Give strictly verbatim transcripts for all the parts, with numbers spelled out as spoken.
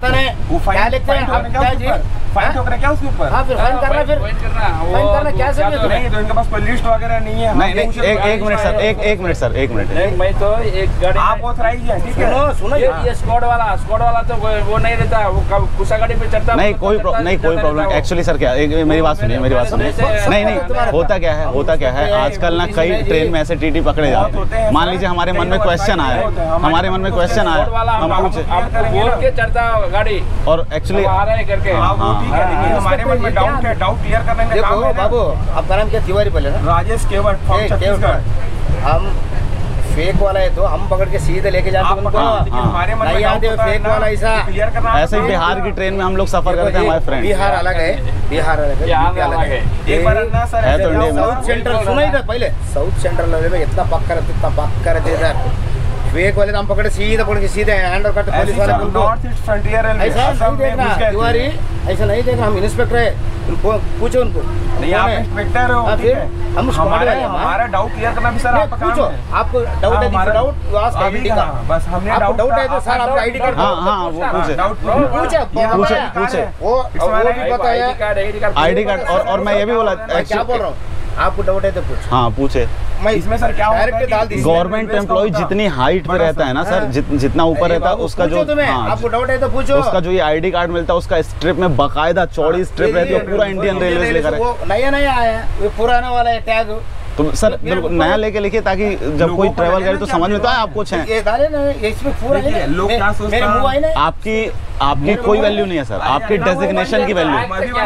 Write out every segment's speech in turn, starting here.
क्या लिखते हैं आप? क्या जी फाइन ठोकना क्या उसके ऊपर? हाँ फिर फाइन करना, फिर फाइन करना क्या समझे तुम्हें? नहीं तो इनके पास कोई लिस्ट वगैरह नहीं है। नहीं नहीं एक एक मिनट सर, एक एक मिनट सर, एक मिनट। मैं तो एक गाड़ी आप ऑथराइज है, ठीक है? सुनो सुनो, ये स्क्वाड वाला स्क्वाड वाला तो वो नहीं रहता, वो कुसा गाड़ी पे चढ़ता। नहीं कोई नहीं कोई प्रॉब्लम। एक्चुअली सर क्या, मेरी बात सुनिए, मेरी बात सुनिए। नहीं नहीं होता क्या है, होता क्या है आजकल ना कई ट्रेन में ऐसे टीटी पकड़े जाते हैं। मान लीजिए हमारे मन में क्वेश्चन आया, हमारे मन में क्वेश्चन आया, हम पूछे बोल के चढ़ता गाड़ी और एक्चुअली आ रहा है करके। हमारे मन में डाउट है, डाउट क्लियर करने का काम है। बाबू आपका नाम क्या? तिवारी बोले ना? राजेश केवट फ्रॉम छत्तीसगढ़। हम फेक वाला है तो हम पकड़ के सीधे लेके जाते हैं उनको। हमारे मन में नहीं आते फेक वाला ऐसा क्लियर करना। ऐसे ही बिहार की ट्रेन में हम लोग सफर करते हैं हमारे फ्रेंड। बिहार अलग है, बिहार अलग है, यूपी अलग है। एक बार ना सर है तो साउथ सेंट्रल सुना ही था पहले। साउथ सेंट्रल में इतना पक्का रहते, इतना पक्का रहते सर। फेक वाले तो हम पकड़े सीधे पकड़ के सीधे हैंड और कट पुलिस वाले बोल नॉर्थ ईस्ट फ्रंटियर रेलवे। ऐसा नहीं देखना तिवारी, ऐसा नहीं देखना। हम इंस्पेक्टर है, उनको पूछो उनको। नहीं आप इंस्पेक्टर हो, फिर हम हमारा हमारा डाउट क्लियर करना भी सर आपका काम है। आपको डाउट है, डाउट आस्क आईडी का। बस हमने डाउट डाउट है तो सर आपका आईडी कार्ड। हां हां वो पूछे डाउट पूछे पूछे पूछे वो वो भी पता है आईडी कार्ड। और और मैं ये भी बोला, क्या बोल रहा हूँ, आपको डाउट है तो पूछ। हाँ पूछे। मैं इसमें सर क्या डायरेक्ट डाल दी। गवर्नमेंट एम्प्लॉय जितनी हाइट पे रहता है ना सर, जित, जितना ऊपर रहता है उसका जो हाँ, आपको डाउट है तो पूछो। उसका जो ये आईडी कार्ड मिलता है उसका स्ट्रिप में बकायदा चौड़ी स्ट्रिप रहती है, पूरा इंडियन रेलवे लेकर। नया नया आया है, वो पुराना वाला है टैग। तो सर बिल्कुल नया लेके लिखिए ताकि जब कोई ट्रेवल करे तो समझ में तो आए आप कुछ हैं। ये डाले ना, इसमें पूरा है। लोग क्या सोचते हैं? आपकी आपकी कोई वैल्यू नहीं है सर, आपकी डेजिग्नेशन की वैल्यू।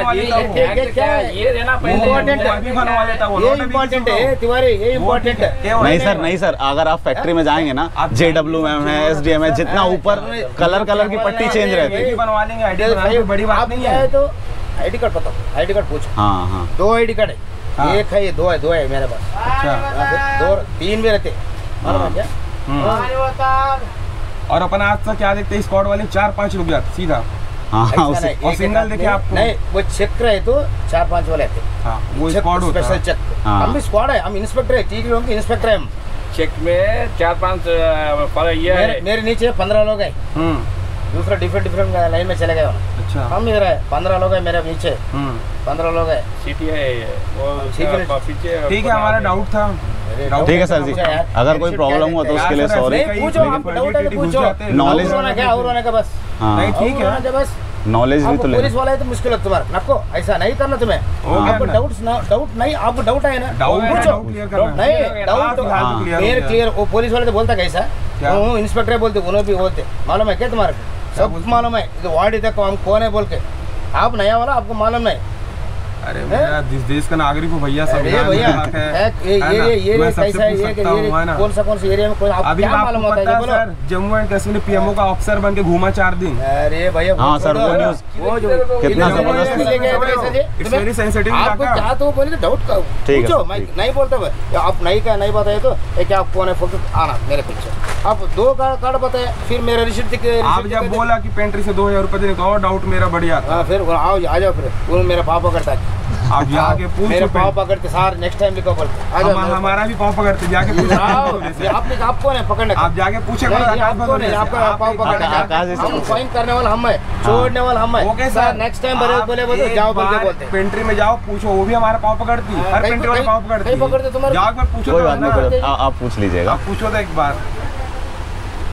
ये इम्पोर्टेंट है तिवारी, ये इम्पोर्टेंट है। नहीं सर नहीं सर, अगर आप फैक्ट्री में जाएंगे ना, जे डब्ल्यू एम है, एस डी एम है, जितना ऊपर कलर कलर की पट्टी चेंज रहती है। बनवा लेंगे, बड़ी बात नहीं है। तो आईडी कार्ड बताओ, आईडी कार्ड पूछो। हाँ हाँ दो आईडी कार्ड है, एक है ये, दो है, दो है मेरे पास। अच्छा दो तीन भी रहते और अपन आज तक क्या देखते हैं, स्क्वाड वाले चार पाँच लोग जाते सीधा। हाँ और सिंगल देखे आपको नहीं, वो चेक रहे तो चार पांच वाले थे। हाँ, वो स्क्वाड होता है, स्पेशल चेक। हम भी स्क्वाड है, हम इंस्पेक्टर है, ठीक है, इंस्पेक्टर है हम। चेक में चार पांच ये मेरे, मेरे नीचे पंद्रह लोग है, दूसरा डिफरेंट डिफरेंट लाइन में चले गए। अच्छा हम मेरा है पंद्रह लोग है, मेरे पीछे पंद्रह लोग है। सिटी है वो पीछे। ठीक है, हमारा डाउट था। ठीक है सर जी, अगर कोई प्रॉब्लम हो तो उसके लिए सॉरी। पूछो, आपको डाउट है तो पूछो। नॉलेज होना क्या और होने का बस। नहीं ठीक है, बस नॉलेज भी तो ले। पुलिस वाला है तो मुश्किल है तुम्हारा, आपको ऐसा नहीं करना तुम्हें। आपको डाउट डाउट नहीं, आपको डाउट है ना, पूछो। नहीं डाउट मेरे क्लियर। वो पुलिस वाले तो बोलता कैसा, वो इंस्पेक्टर बोलते, उन्होंने भी बोलते। मालूम है क्या तुम्हारे सब मालूम है, वार्ड तक हम कौन है बोल के। आप नया वाला, आपको मालूम नहीं। अरे भैया इस देश का नागरिक हो भैया, सब भैया ये ये ये कैसा है, ये कौन सा कौन सा एरिया में कौन आपको क्या मालूम होता है बोलो। जम्मू एंड कश्मीर पीएमओ का ऑफिसर बन के घूमा चार दिन। अरे भैया हाँ सर, वो न्यूज़ वो जो कितना जबरदस्त इट्स वेरी सेंसिटिव। आपको क्या तो बोले तो डाउट का पूछो, मैं नहीं बोलता भाई। आप नहीं का नहीं बताए तो क्या कौन है फोटो आना मेरे पीछे। आप दो कार्ड बताए, फिर मेरा रिसीट। आप जब बोला कि पेंट्री से दो हजार रुपए देने का, और डाउट मेरा बढ़िया था। फिर आओ आ जाओ, फिर वो मेरा पापा करता है। आप जाके पूछो, मेरे पाँव पकड़ते सार नेक्स्ट टाइम लिखो बोलते। हम, हमारा भी पाँव पकड़ते, जाके पूछो। आपने आप कौन है पकड़ने? आप जाके पूछे, आपका पाँव पकड़ने फाइन करने वाला हम है, छोड़ने वाला हम है। ओके सर, नेक्स्ट टाइम बोले बोले जाओ बोलते बोलते पेंट्री में जाओ, पूछो, वो भी हमारा पाँव पकड़ती है, हर पेंट्री वाले पाँव पकड़ती है। पकड़ते तुम्हारे, जाके पूछो, आप पूछ लीजिएगा। आप पूछो तो एक बार।